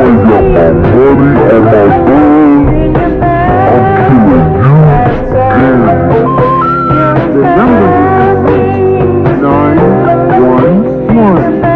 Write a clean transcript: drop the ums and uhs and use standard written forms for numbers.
got my money on my bird. I'm killing you and The number you have reached, 911.